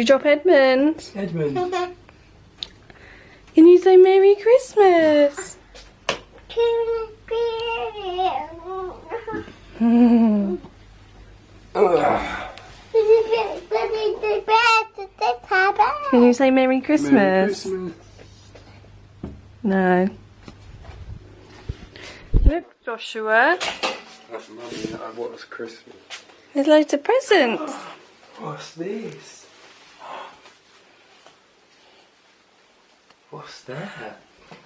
you drop Edmund? Edmund. Can you say Merry Christmas? Can you say Merry Christmas? Merry Christmas. No. Look, Joshua. That's Mummy, what's Christmas? There's loads of presents. What's this? What's that?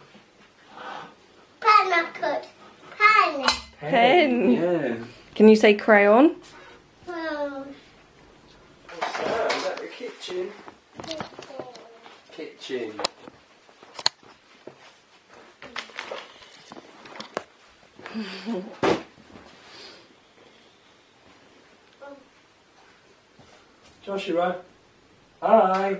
Pen. Yeah. Can you say crayon? What's that? Is that the kitchen? Kitchen. Joshua. Hi.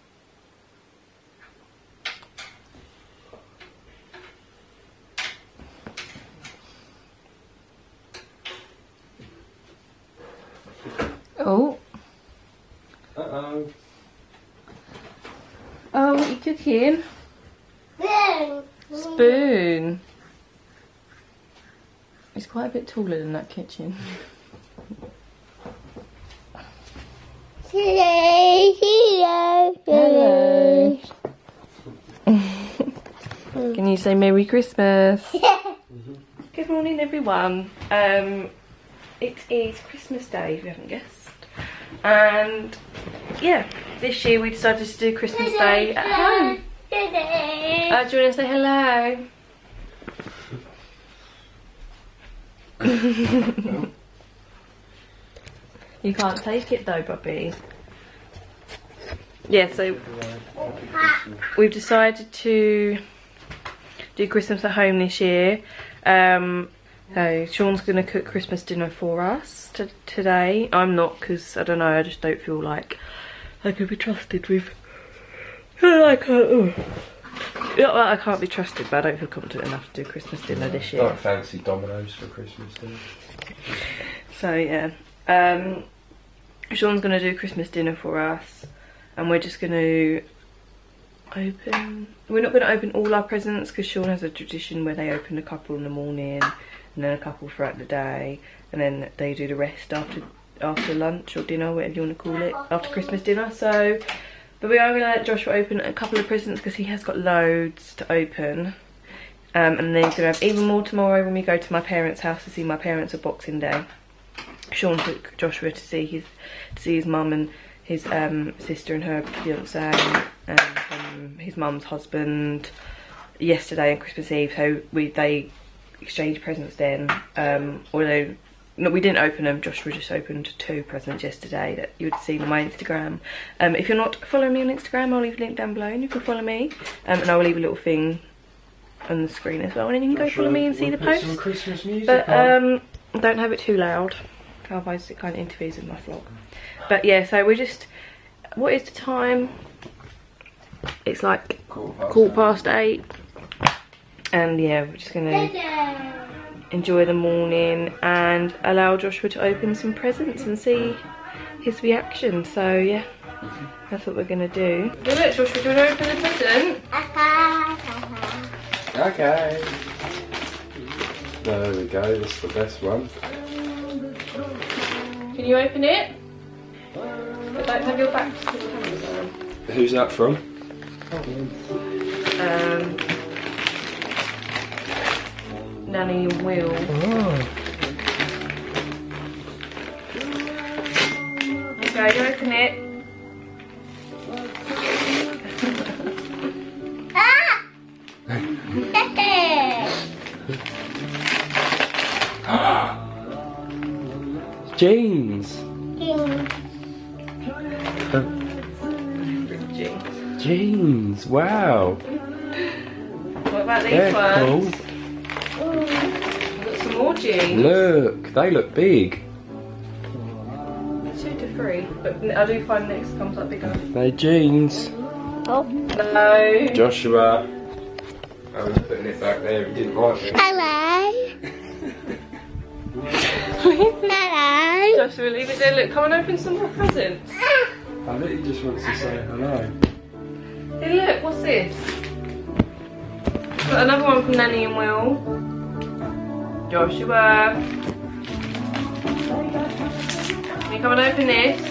Oh. Uh-oh. Oh, what are you cooking? Spoon. It's quite a bit taller than that kitchen. Hello. Can you say Merry Christmas? Good morning, everyone. It is Christmas Day, if you haven't guessed. And yeah, this year we decided to do Christmas Day at home. Do you want to say hello? You can't take it though, Bobby. Yeah, so we've decided to do Christmas at home this year. So Sean's going to cook Christmas dinner for us today. I'm not, because I don't know, I just don't feel like I could be trusted with... I can't be trusted, but I don't feel confident enough to do Christmas dinner this year. Not fancy Domino's for Christmas dinner. So yeah, Sean's going to do Christmas dinner for us, and we're just going to open... We're not going to open all our presents, because Sean has a tradition where they open a couple in the morning, and then a couple throughout the day, and then they do the rest after lunch or dinner, whatever you want to call it, after Christmas dinner. So, but we are going to let Joshua open a couple of presents because he has got loads to open. And then he's going to have even more tomorrow when we go to my parents' house to see my parents on Boxing Day. Sean took Joshua to see his mum and his sister and her fiance and his mum's husband yesterday on Christmas Eve. So they exchanged presents then. Although no, we didn't open them. Joshua just opened 2 presents yesterday that you would have seen on my Instagram. If you're not following me on Instagram, I'll leave a link down below and you can follow me. And I will leave a little thing on the screen as well, and then you can go follow me and see the post. Some Christmas music but don't have it too loud, otherwise it kind of interferes with my vlog. But yeah, so we're just, what is the time? It's like 8:15. And yeah, we're just gonna enjoy the morning and allow Joshua to open some presents and see his reaction. So yeah, that's what we're gonna do. Look, Joshua, do you want to open the present? Okay. There we go, that's the best one. Can you open it? But don't have your back to the camera. Who's that from? Nanny and Will. Oh. Okay, you open it. Jeans. Jeans. Wow. What about these They're ones? cool. We've got some more jeans. Look, they look big. 2 to 3, but I do find next comes up bigger. They're jeans. Oh no. Joshua. I was putting it back there, he didn't like it. Hello. Hello. Joshua, leave it there. Look, come and open some more presents. I literally just wants to say hello. Hey look, what's this? Got another one from Nanny and Will. Joshua. Can you come and open this?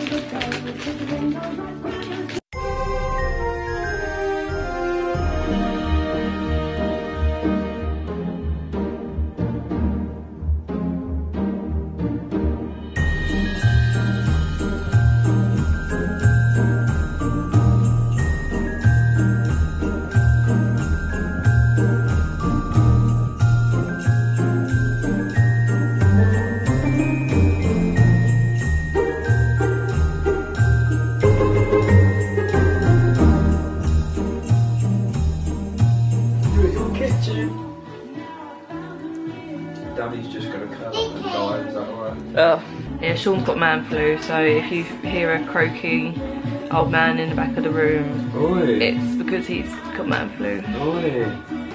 Daddy's just gonna curl up and die, is that alright? Oh, yeah, Sean's got man flu, so if you hear a croaky old man in the back of the room, Oi. it's because he's got man flu. Oi.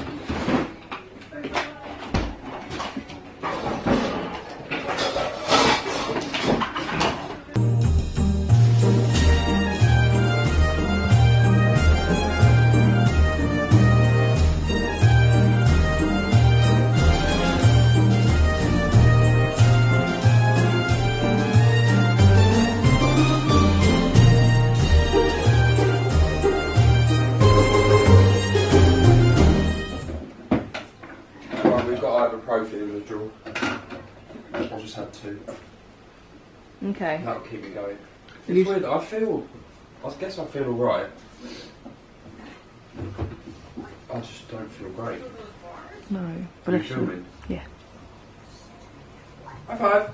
Ibuprofen in the drawer. I just had 2. Okay. That'll keep me going. It's weird. I guess I feel alright. I just don't feel great. No. Are you filming? Yeah. High five.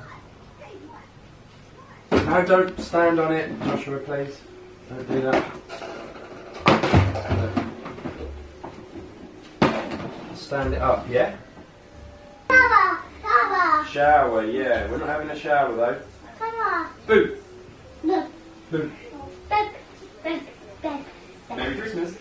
No, don't stand on it, Joshua, please. Don't do that. Stand it up, yeah? Shower, yeah. We're not having a shower though. Boo! Boo! Merry Christmas!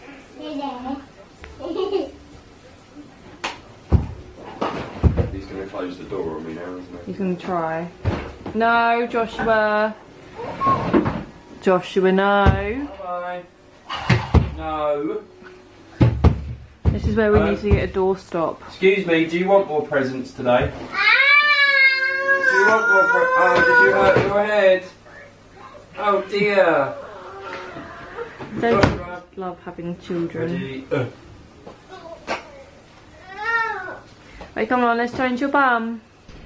He's going to close the door on me now, isn't he? He's going to try. No, Joshua. Joshua, no. Bye. No. This is where we need to get a doorstop. Excuse me, do you want more presents today? Do you want more presents? Oh, did you hurt your head? Oh dear. Don't love having children. Ready? Right, come on, let's change your bum.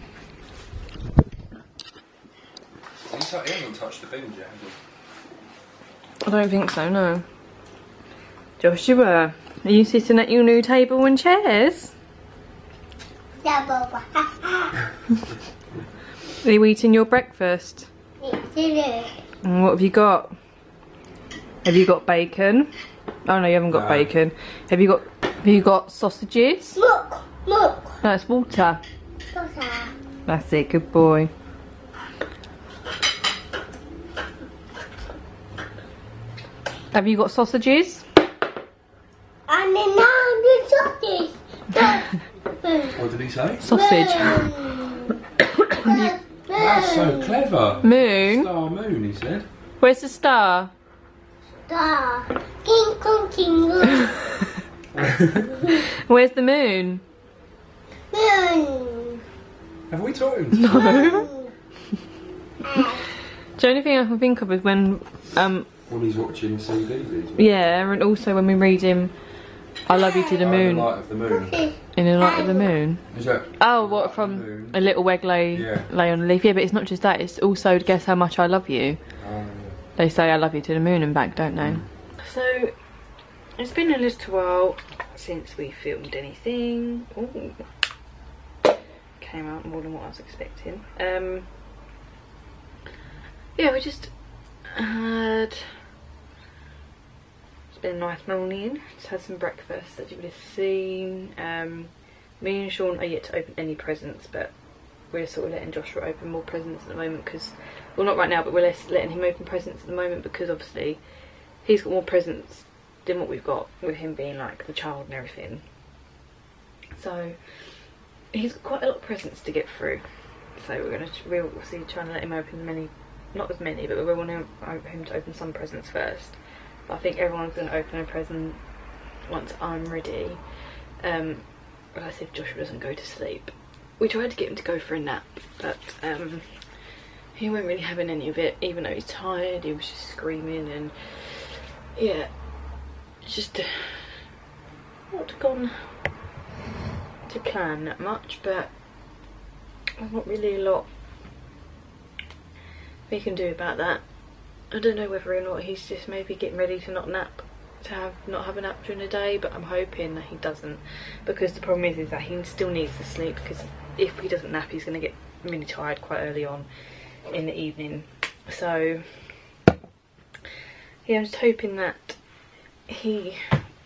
He hasn't touched the bins yet, has he? I don't think so, no. Joshua, are you sitting at your new table and chairs? Are you eating your breakfast? And what have you got? Have you got bacon? Oh no, you haven't got bacon. Have you got sausages? Look. No, it's water. That's it, good boy. Have you got sausages? And then now the sausage. What did he say? Sausage. That's so clever. Moon? Star moon, he said. Where's the star? Star. King Kong King. Where's the moon? Moon. Have we taught him? No. The only thing I can think of is when When he's watching CDs. yeah, and also when we read him I Love You to the Moon. In the light of the moon. In the light of the moon. Is that? Oh, what from a little egg lay on a leaf? Yeah, but it's not just that. It's also guess how much I love you. Yeah. They say I love you to the moon and back, don't they? So it's been a little while since we filmed anything. Ooh. Came out more than what I was expecting. Yeah, we just had. It's been a nice morning. Just had some breakfast that you would have seen. Me and Sean are yet to open any presents, but we're sort of letting Joshua open more presents at the moment because, well, not right now, but we're letting him open presents at the moment because obviously he's got more presents than what we've got with him being like the child and everything. So he's got quite a lot of presents to get through. So we're obviously trying to let him open as many not as many, but we want him to open some presents first. But I think everyone's going to open a present once I'm ready. That's if Joshua doesn't go to sleep. We tried to get him to go for a nap, but he wasn't really having any of it, even though he's tired. He was just screaming, and yeah, it's just not gone to plan that much, but there's not really a lot we can do about that. I don't know whether or not he's just maybe getting ready to not have a nap during the day, but I'm hoping that he doesn't, because the problem is that he still needs to sleep, because if he doesn't nap he's going to get really tired quite early on in the evening. So yeah, I'm just hoping that he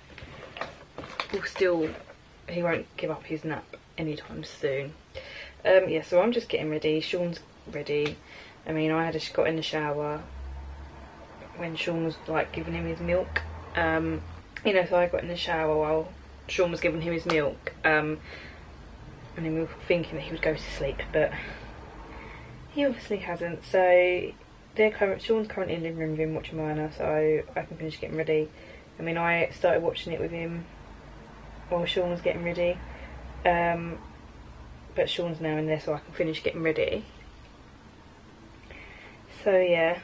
won't give up his nap anytime soon. Yeah, so I'm just getting ready. Sean's ready. I mean, I just got in the shower when Sean was like giving him his milk. You know, so I got in the shower while Sean was giving him his milk. And then we were thinking that he would go to sleep, but he obviously hasn't. So Sean's currently in the living room watching Minor, so I can finish getting ready. I mean, I started watching it with him while Sean was getting ready, but Sean's now in there, so I can finish getting ready. So yeah,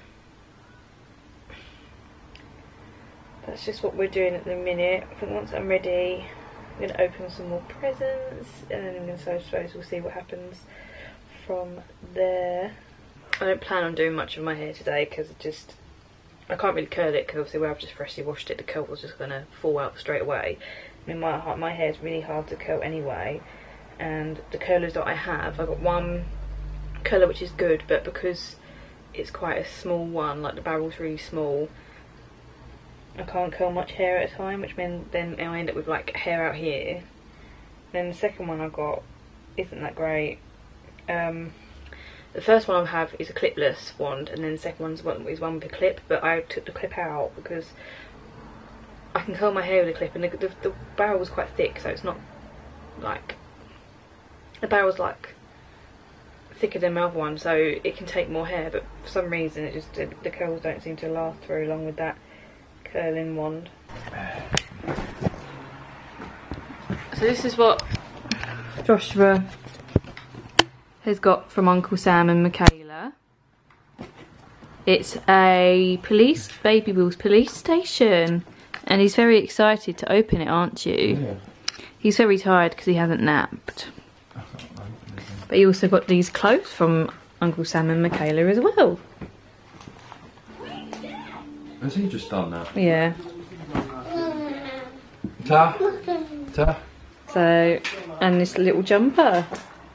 that's just what we're doing at the minute. I think once I'm ready, I'm going to open some more presents, and then I'm going to, I suppose we'll see what happens from there. I don't plan on doing much of my hair today, because I can't really curl it, because obviously where I've just freshly washed it, the curl was just going to fall out straight away. I mean, my hair is really hard to curl anyway, and the curlers that I have, I've got one curler which is good, but because it's quite a small one, like the barrel's really small, I can't curl much hair at a time, which means then I end up with like hair out here. Then the second one I got isn't that great. The first one I have is a clipless wand, and then the second one is one with a clip, but I took the clip out because I can curl my hair with a clip, and the barrel was quite thick, so it's not like, the barrel's like thicker than my other one, so it can take more hair, but for some reason it just, the curls don't seem to last very long with that curling wand. So this is what Joshua has got from Uncle Sam and Michaela. It's a Baby Wheels police station, and he's very excited to open it, aren't you? Yeah. He's very tired because he hasn't napped. But he also got these clothes from Uncle Sam and Michaela as well. Has he just done that? Yeah. Ta. So, and this little jumper.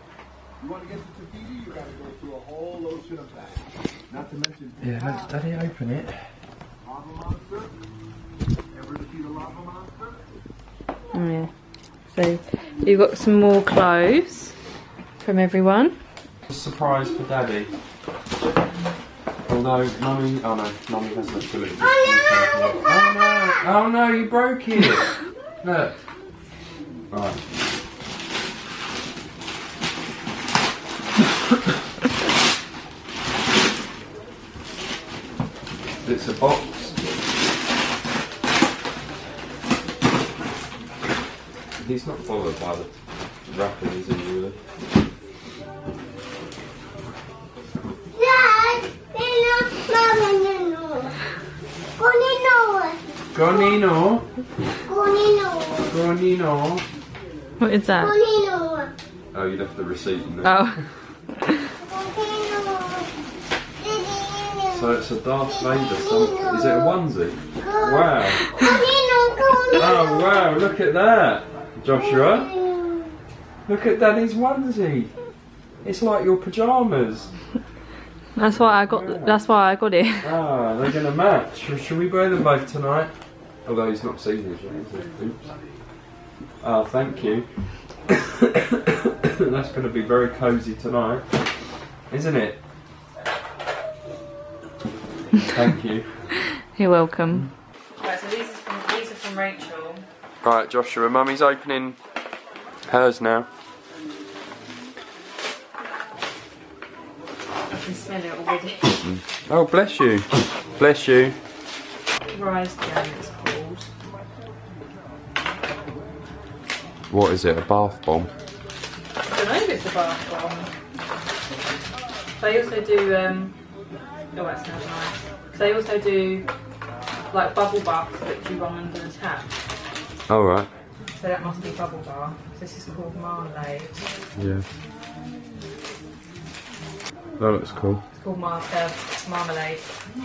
Yeah, let Daddy open it. Oh yeah. So you've got some more clothes from everyone. Surprise for Daddy. Although Mummy, oh no, Mummy has no filling. Oh no, you broke it. Look. Right. It's a box. He's not bothered by the wrapping, is he really? Gonino. What is that? Oh, you'd have the receipt in there. Oh. So it's a Darth Vader something. Is it a onesie? Wow. Oh wow, look at that, Joshua. Look at Daddy's onesie. It's like your pyjamas. That's why I got. Yeah. That's why I got it. Ah, they're gonna match. Should we wear them both tonight? Although he's not seen these yet, is he? Oops. Oh, thank you. That's going to be very cosy tonight, isn't it? Thank you. You're welcome. Right, so these are from Rachel. Right, Joshua, Mummy's opening hers now. I can smell it already. Oh, bless you. Bless you. Rise Gem, it's called. What is it, a bath bomb? I don't know if it's a bath bomb. They also do, oh that smells nice. They also do like bubble baths that you run under the tap. Oh, right. So that must be bubble bath. This is called marmalade. Yeah. That looks cool. It's called marmalade.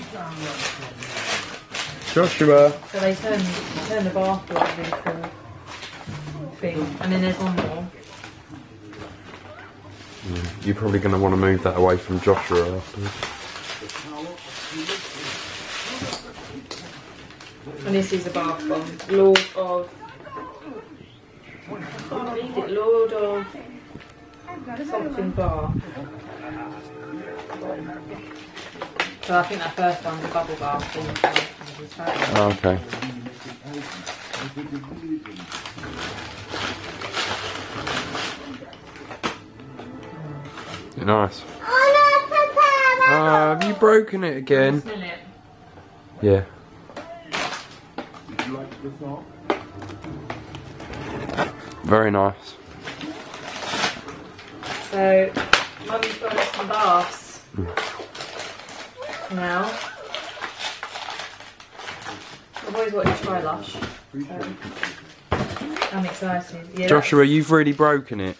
Joshua. So they turn the bath into a really cool thing. And then there's one more. Yeah. You're probably going to want to move that away from Joshua afterwards. And this is a bath bomb. Lord of... I can't read it. Lord of... something bath. So I think that first one's a bubble bath. Oh, okay. Nice. Have you broken it again? Smell it. Yeah. Very nice. So, Mummy's got us some baths now. I've always wanted to try Lush, so I'm excited. Yeah, Joshua, you've really broken it.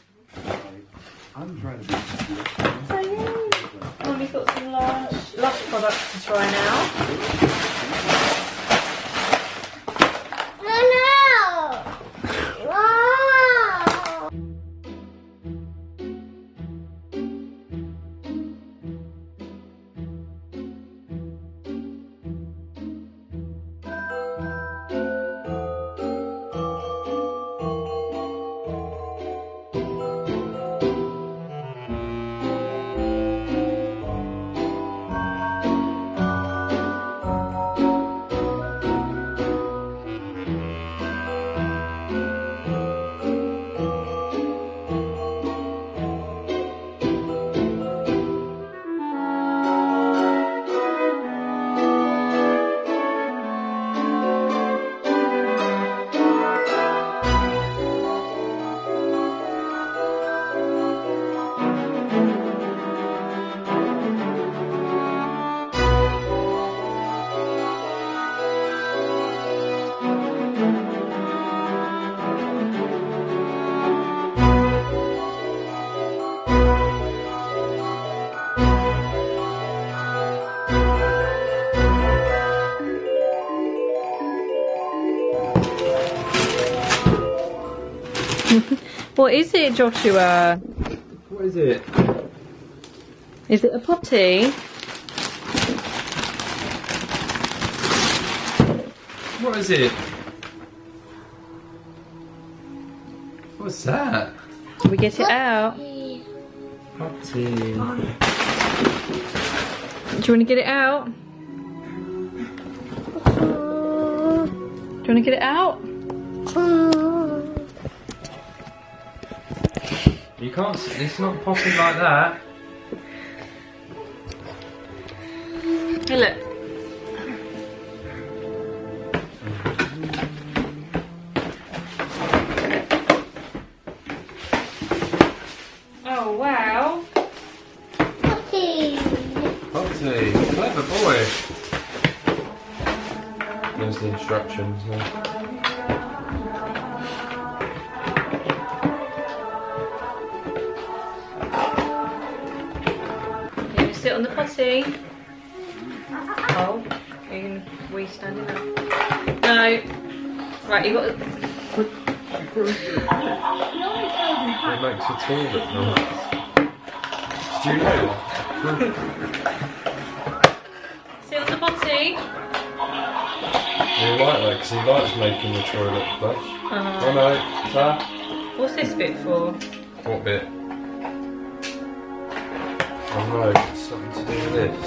so yeah, Mummy's got some Lush products to try now. What is it, Joshua? What is it? Is it a potty? What is it? What's that? Can we get it out? Potty. Do you want to get it out? Do you want to get it out? You can't, it's not popping like that. Hey, look. Oh, wow. Potty. Potty. Clever boy. There's the instructions there. Sit on the potty. Oh, are you going to wee standing up? No. Right, you got to... It makes a toilet noise. Do you know? Sit on the potty. You like that because he likes making the toilet flush. Oh no, sir. What's this bit for? What bit? Oh no, it's something to do with this.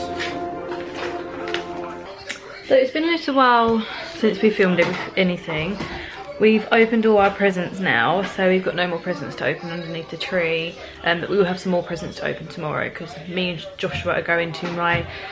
So it's been a little while since we filmed anything. We've opened all our presents now, so we've got no more presents to open underneath the tree. But we will have some more presents to open tomorrow because me and Joshua are going to my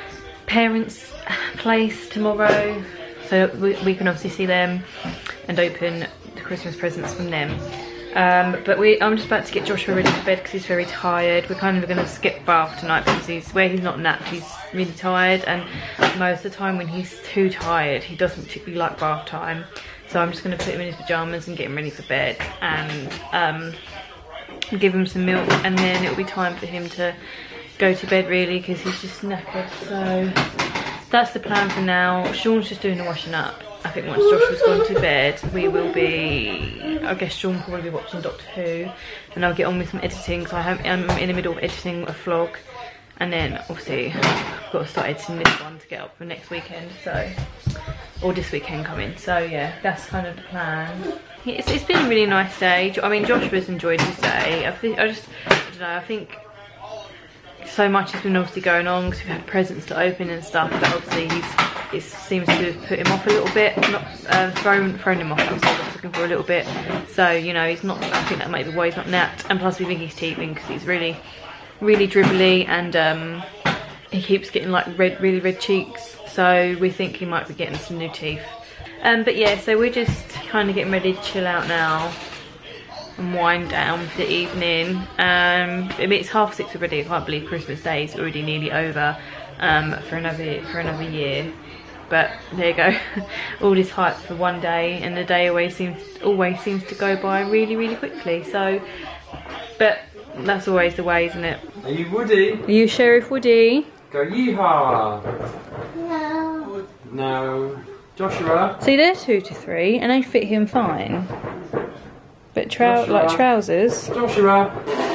parents' place tomorrow, so we can obviously see them and open the Christmas presents from them. But I'm just about to get Joshua ready for bed because he's very tired. We're kind of going to skip bath tonight because he's not napped, he's really tired, and most of the time when he's too tired he doesn't particularly like bath time. So I'm just going to put him in his pyjamas and get him ready for bed, and give him some milk, and then it'll be time for him to go to bed really because he's just knackered. So that's the plan for now. Sean's just doing the washing up. I think once Joshua's gone to bed, we will be, I guess Sean will probably be watching Doctor Who, and I'll get on with some editing. So I'm in the middle of editing a vlog, and then obviously I've got to start editing this one to get up for next weekend, so, or this weekend coming. So yeah, that's kind of the plan. It's been a really nice day. I mean, Joshua's enjoyed his day. I don't know, I think so much has been obviously going on because we've had presents to open and stuff, but obviously it seems to have put him off a little bit, not thrown him off. I was looking for a little bit. So you know, he's not. I think that might be why he's not napped. And plus, we think he's teething because he's really dribbly, and he keeps getting like really red cheeks. So we think he might be getting some new teeth. But yeah, so we're just kind of getting ready to chill out now and wind down for the evening. I mean, it's 6:30 already. I can't believe Christmas Day is already nearly over for another year. But there you go. All this hype for one day, and the day always seems to go by really quickly. So, but that's always the way, isn't it? Are you Woody? Are you Sheriff Woody? Go yeehaw! No. No. Joshua? See, they're 2 to 3, and they fit him fine. But like trousers. Joshua!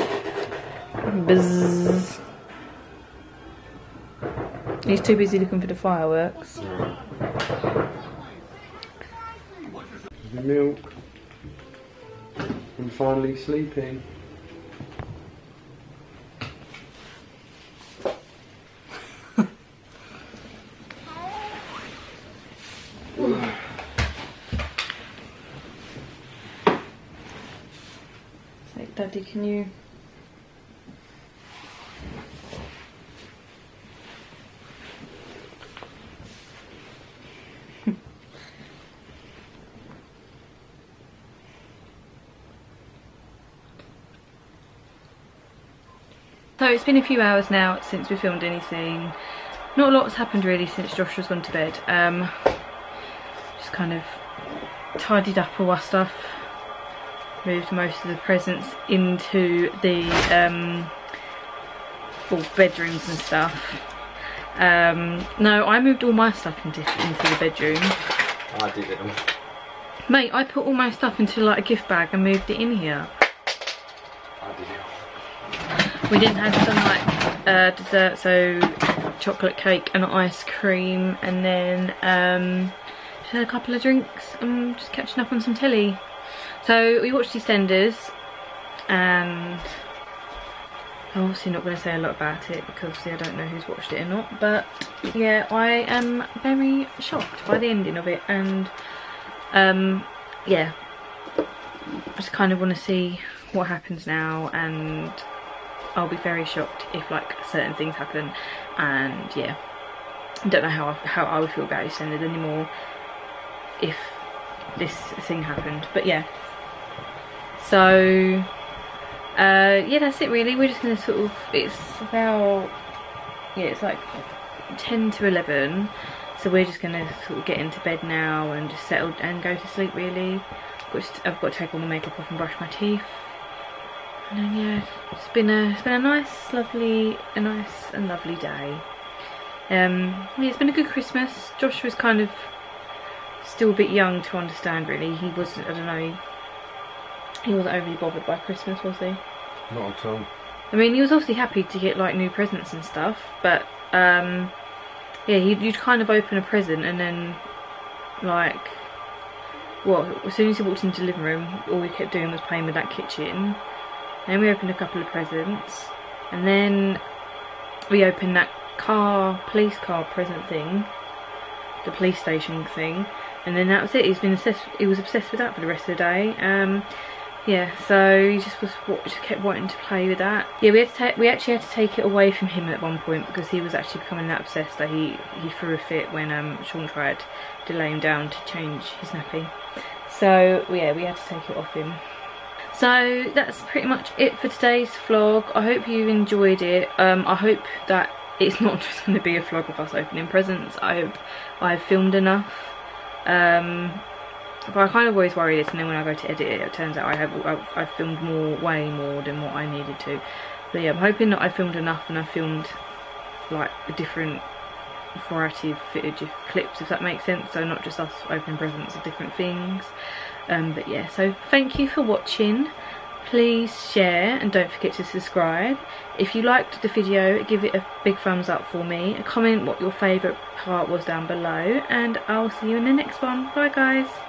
Buzz. He's too busy looking for the fireworks. The milk. I'm finally sleeping. Daddy, can you? So it's been a few hours now since we filmed anything. Not a lot's happened really since Joshua's gone to bed. Just kind of tidied up all our stuff. Moved most of the presents into the bedrooms and stuff. No, I moved all my stuff into the bedroom. I did it all. Mate, I put all my stuff into like a gift bag and moved it in here. I did it all. We didn't have some like dessert, so chocolate cake and ice cream, and then just had a couple of drinks and just catching up on some telly. So we watched EastEnders, and I'm obviously not going to say a lot about it because obviously I don't know who's watched it or not, but yeah, I am very shocked by the ending of it, and yeah, I just kind of want to see what happens now, and I'll be very shocked if like certain things happen, and yeah, I don't know how I would feel about EastEnders anymore if this thing happened, but yeah. So yeah, that's it really. We're just gonna sort of, it's about, yeah, it's like 10 to 11, so we're just gonna sort of get into bed now and just settle and go to sleep really. I've got to take all the makeup off and brush my teeth, and then yeah, it's been a nice and lovely day. Yeah, it's been a good Christmas. Josh was kind of still a bit young to understand really. He wasn't, I don't know, he wasn't overly bothered by Christmas, was he? Not at all. I mean, he was obviously happy to get like new presents and stuff, but yeah, you'd kind of open a present and then like, well, as soon as he walked into the living room, all we kept doing was playing with that kitchen. Then we opened a couple of presents, and then we opened that police car present thing, the police station thing, and then that was it. He was obsessed with that for the rest of the day. yeah, so he just kept wanting to play with that. Yeah, we actually had to take it away from him at one point because he was actually becoming that obsessed that he threw a fit when Sean tried to lay him down to change his nappy. So yeah, we had to take it off him. So that's pretty much it for today's vlog. I hope you enjoyed it. I hope that it's not just going to be a vlog of us opening presents. I hope I've filmed enough. But I kind of always worry this, and then when I go to edit it, it turns out I've filmed way more than what I needed to. But yeah, I'm hoping that I filmed enough, and I filmed like a different variety of footage of clips, if that makes sense. So not just us opening presents of different things. But yeah, so thank you for watching. Please share and don't forget to subscribe. If you liked the video, give it a big thumbs up for me. Comment what your favourite part was down below, and I'll see you in the next one. Bye guys.